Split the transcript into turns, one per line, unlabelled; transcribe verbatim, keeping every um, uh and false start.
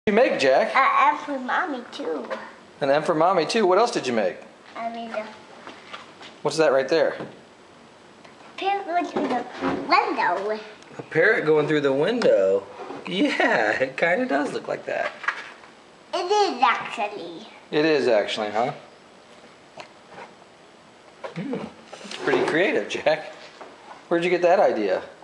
You make, Jack?
An M for mommy too.
An M for mommy too. What else did you make?
I mean, the
What's that right there?
parrot went through the window.
A parrot going through the window. Yeah, it kind of does look like that.
It is actually.
It is actually, huh? Hmm. It's pretty creative, Jack. Where'd you get that idea?